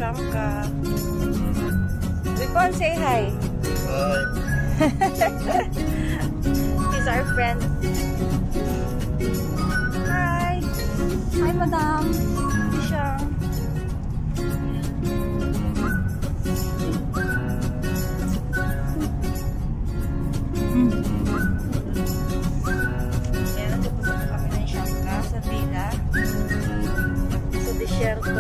Shankar. Ripon, say hi. Hi. He's our friend. Hi. Hi, madam. Ito siya. Ayan, nagpupunta kami ng Shankar sa villa. Sa desierto.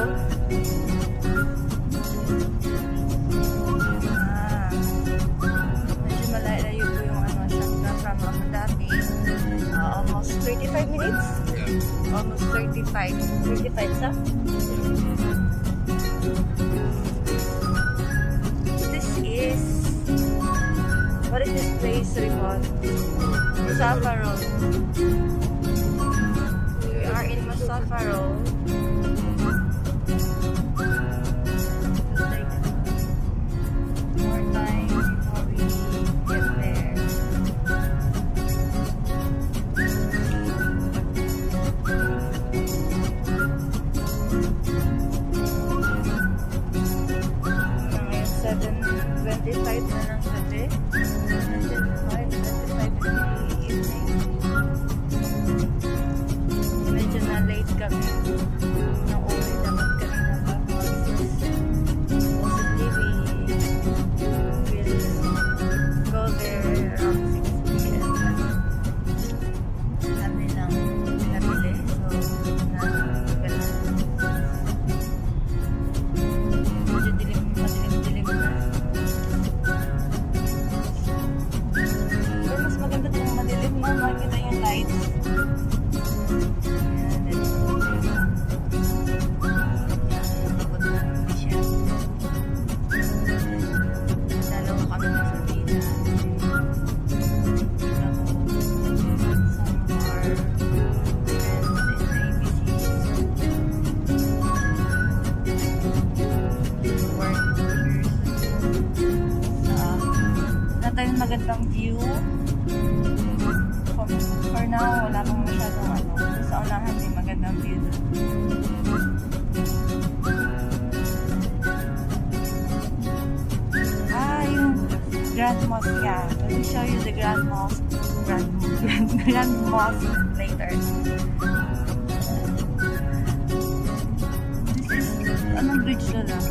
Medyo malayo po yung Shankar from Abu Dhabi. Almost 35 minutes? Yeah. Almost 35. 35 sa? This is... What is this place, Ripon? Musafa Road. We are in Musafa Road. More time before we get there. Ngayon 7:25 na ng gabi. 7:25 in the evening. Medyo na late kami. Nauwi dapat kanina pa. Possibly we will go there around 6 p.m. Kami lang pinabili. So, ganun. Medyo madilim-dilim na. Pero mas maganda kung madilim na. Makikita yung lights. Ayan, nakabot na siya. Dalawa kami na sa villa. Kita ko some of our friends in ABC. Work here. Wala tayong magandang view. For now, wala pang masyadong sa unahan may magandang view doon. Yung Grand Mosque, yeah. Let me show you the Grand Mosque. Grand Mosque later. This is, anong bridge na lang?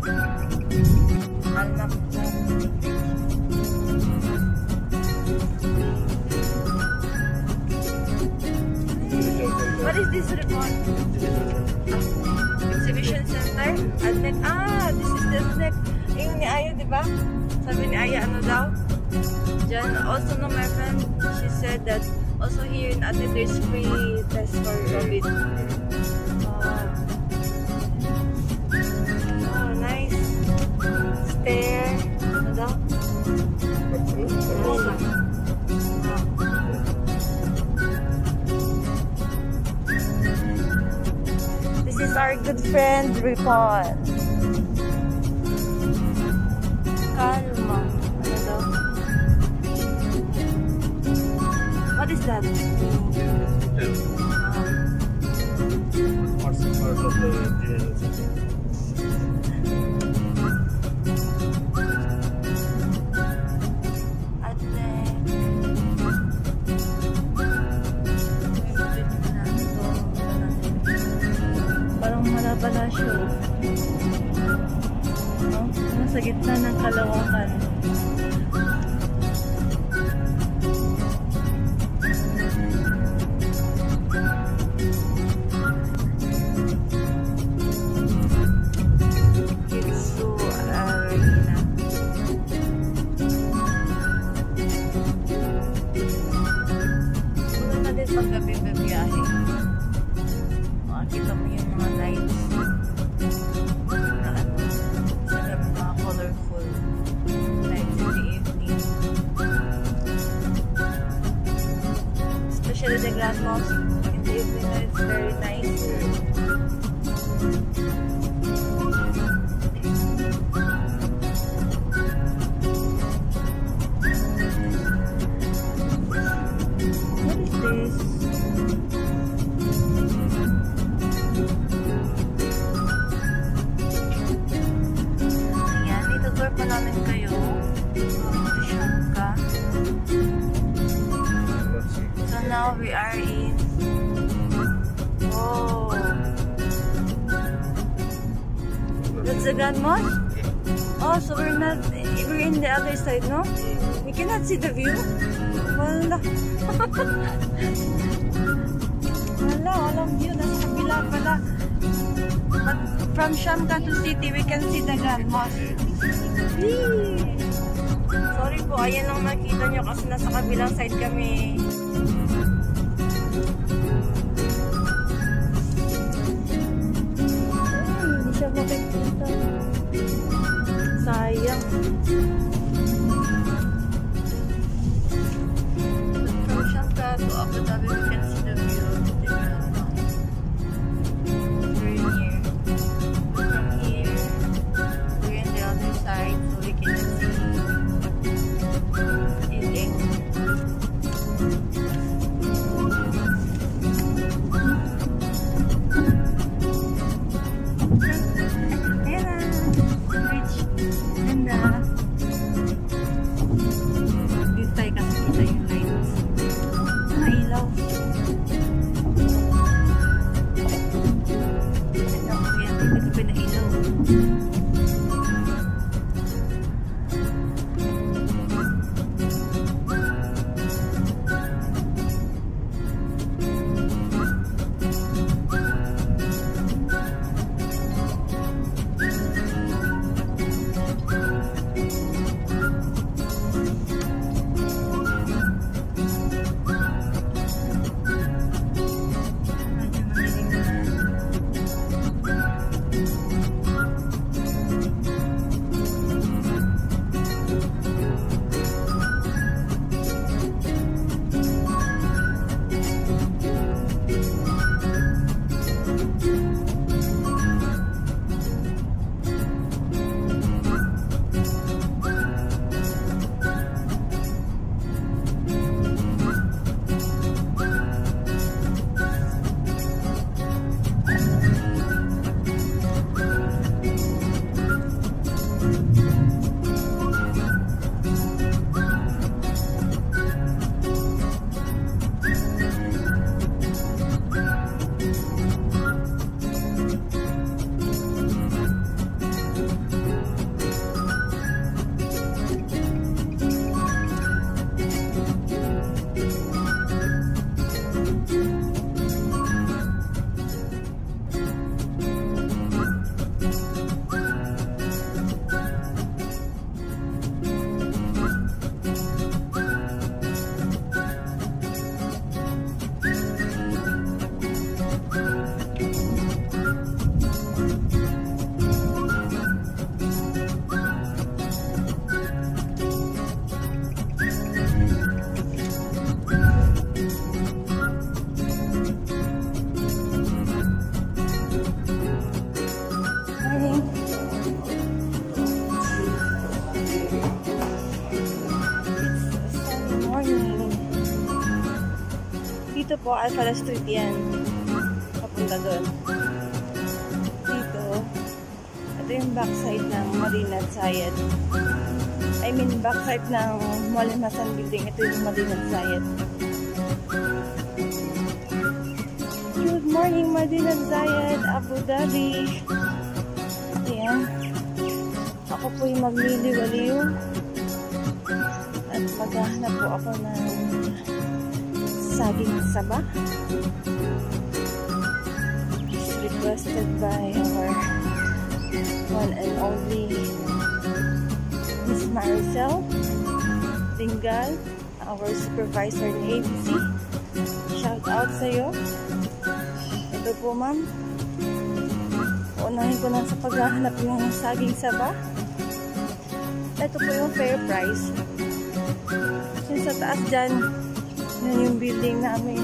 Al-Maktoum. What is this report? Exhibition Center? Adnet. This is the Adnet. Yung ni Aya, di ba? Sabi ni Aya, ano daw? Diyan, also no, my friend, she said that also here in Adnet, there's free test for COVID. Oh, nice. Stair. Ano daw? This is our good friend, Ripon. Kalma. Ano daw? What is that? What's the part of the Palasyo. Nasa gitna ng Kalawakan. Kitsu Arena. Muna na din paggabi-gabiyahe. Makakita mo yung mga lights. Colorful lights in the evening. Especially the Grand Mosque in the evening, it's very nice. What is this? now we are in... Oh. That's the Grand Mosque? Oh, so we're in the other side, no? We cannot see the view. Wala. Walang view. Nasa kabila pala. But from Shamkatu City, we can see the Grand Mosque. Sorry po, ayan lang makita nyo kasi nasa kabilang side kami. Hindi siya makikita. Sayang. From Shamkatu to Abu Dhabi, we can see the view of the Grand Mosque. Very near. But from here, we're in the other side, so we can see it. Dito po, Alfala Street yan. Papunta doon. Dito, ito yung backside ng Marina at Zayed. I mean, backside ng Malimasan Building. Ito yung Marina at Zayed. Good morning, Marina at Zayed, Abu Dhabi. Ayan. Ako po yung magliliwaliw. At maghahanap po ako ng saging saba. It's requested by our one and only Miss Maricel Tingal, our supervisor in ABC. Shout out sa iyo. Ito po, ma'am. Unahin ko lang sa paghahanap yung saging saba. Ito po yung fair price. Yung sa taas dyan, yun yung building namin.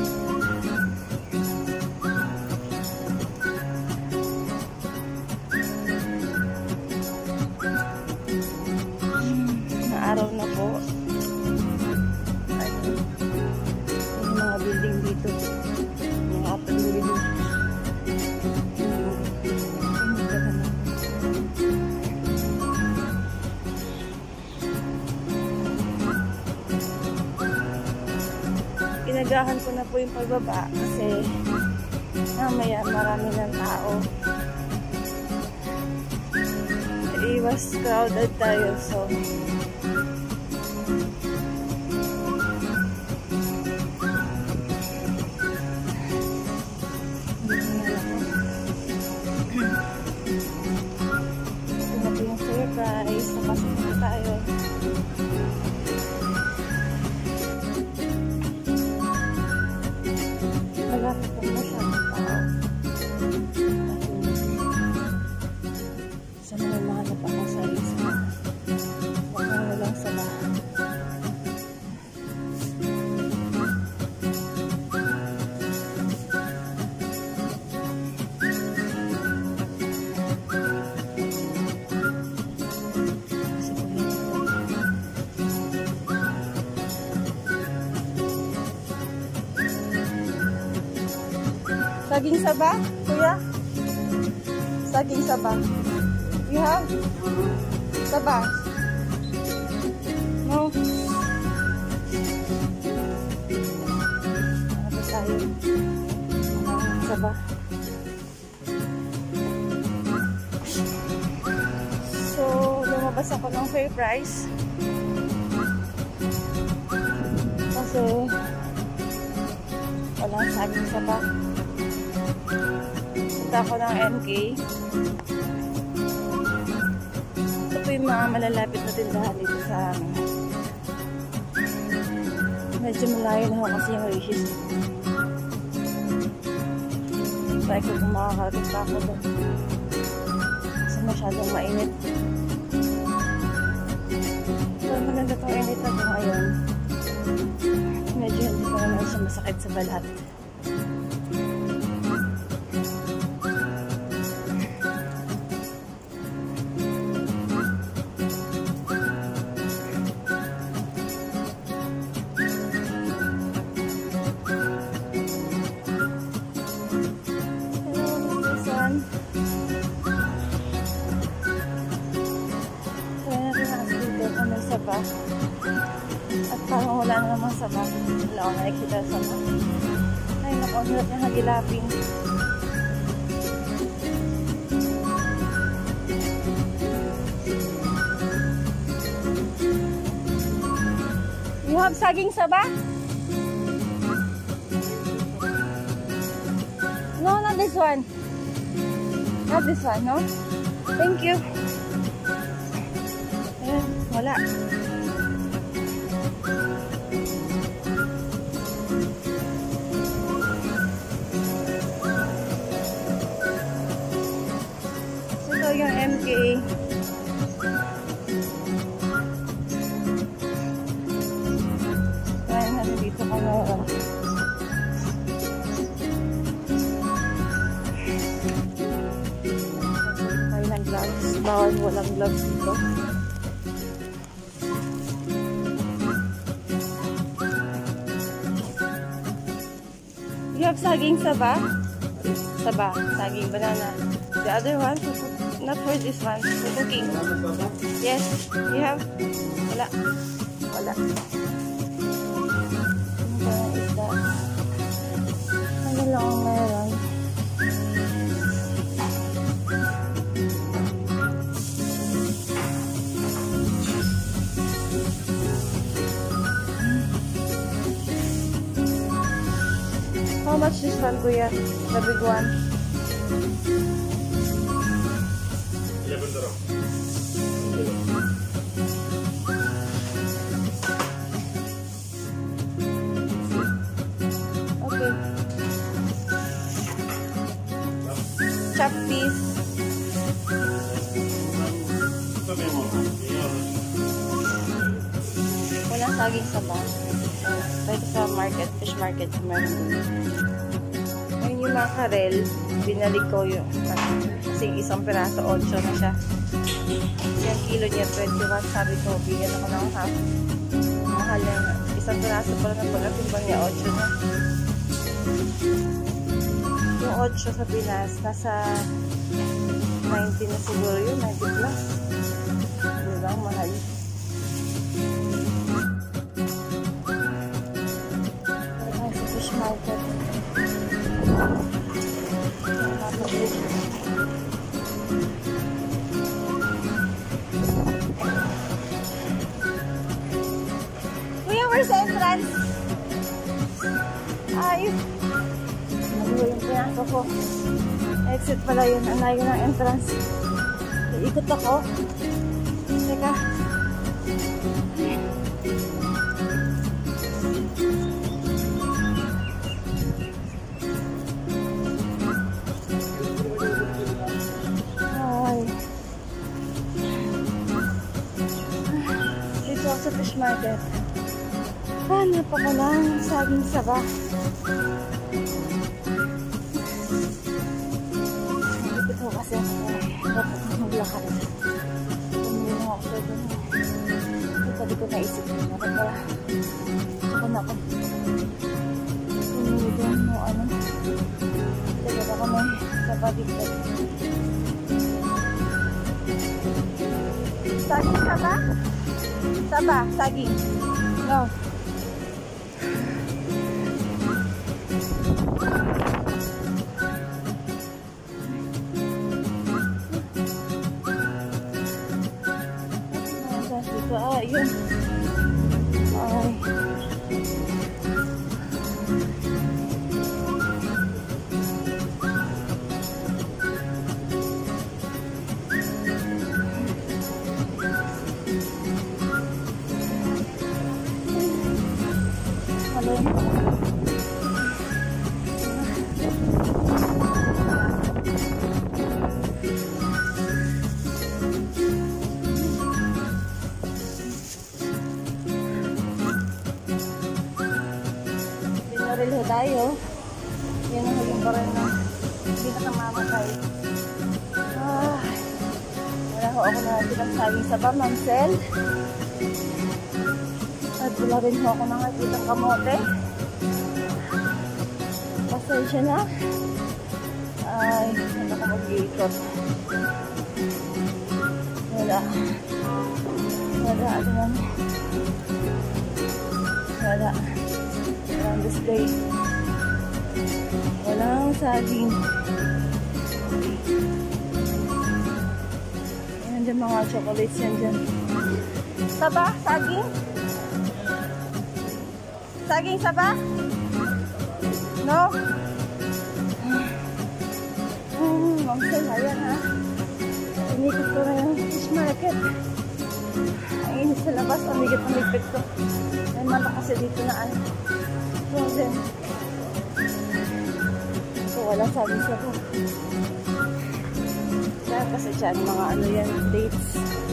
Naaraw na po. Ayun. Yung mga building dito. Yung upper building. Inagahan ko na po yung pagbaba kasi mamaya marami ng tao. Iwas crowded tayo, so surprise, napasok na tayo. Nagapit ko na siya ng tao. Sa mga mahanap ako sa isa. Baka walang samahan. Saging saba, kuya? Saging saba. You have? Saba? No? Ano tayo? Saba. So, lumabas ako ng fair price. Kasi walang saging saba. Punta ako ng MK. Ito po yung mga malalapit na tindahan dito sa amin. Medyo malayo na ako kasi yung Riches. Try ko kung makakarating pa ako doon. Kasi masyadong mainit. Pero maganda itong init na ito ngayon. Medyo hindi pa naman siya masakit sa balat. Saba. At parang wala na namang saba. Wala akong nakikita saba. Ay, naku, ang hirap niya hagilapin. You have saging saba? No, not this one. Not this one, no? Thank you. Ayan, wala. Ito yung MK. Ayan, nandito ka na. Tayo ng gloves. Bawal walang gloves dito. You have saging saba? Saba, saging banana. The other one, not for this one, for cooking. Yes, you have? Wala. Wala. Ano is that? Ano lang ang meron? How much this one, kuya? The big one? 11 dirham. Okay. Chop piece. Walang saging saba. Dito sa market, fish market, meron din. Ngayon yung mackerel, binalik ko yung kasi isang piraso, 8 na siya. Kasi ang kilo niya, 21. Sabi ko, bigyan ako ng half. Mahal yan. Isang piraso pala na pagkatimbang niya, 8 na. Yung 8 sa Pinas, nasa 90 na siguro yun, 90 plus. Diba, mahal. market. Kuya, where's the entrance? Ay, naliwa yung pinasok ko. Exit pala yun. Ang layo ng entrance. Iikot ako. Teka. Ay. Dito ako sa fish market. Hanap ako ng saging saba. Dito ko kasi dapat maglakad. Tumulong ako sa doon. Hindi ko naisip na pala. Saka na ako. Tumulong mo ano. Tagad ako may saba dito. Saging saba? Saba, saging. No. Yun. Ay. Relho tayo. Yan ang huling baril na hindi nakamamatay. Wala ho ako na pinagsaging sa Bamansel. At wala rin ho ako nakakita kamote. Pasensya na. Ay, hindi ako mag-iikot. Wala. Wala. Wala. On this day, walang saging. Yan dyan mga chocolates yan dyan. Saba? Saging? Saging saba? No? Mamsel, ayan ha. Inikot ko na yung fish market. Ang init sa labas, pamigit ang ligpit ko. May manok kasi dito na ano. Frozen. So, walang sabi siya po. Kaya kasi dyan, mga ano yan, dates.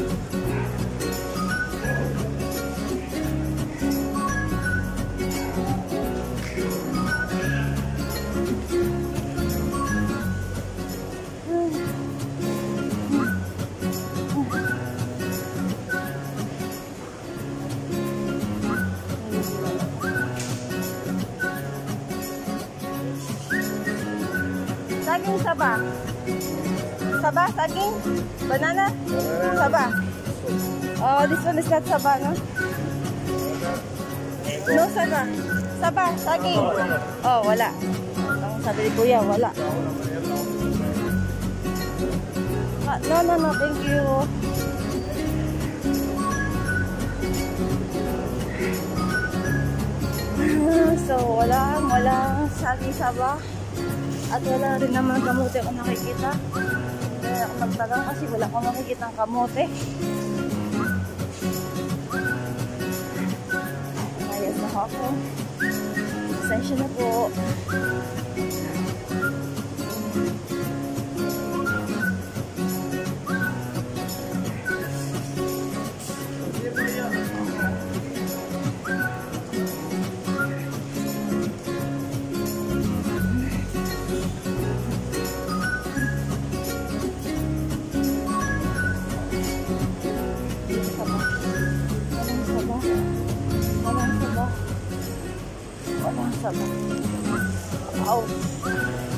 Saging saba. Saba, saging. Banana. Saba. Oh, this one is not saba, no? No saba. Saba, saging. Oh, wala. Ang sabi ni Kuya, wala. No, thank you. So, walang saging saba. At wala rin naman kamote ako nakikita. Kaya ako magtagang kasi wala akong makikita ng kamote. Ayos na ako. Pasensya na po. Walang saba. Wow.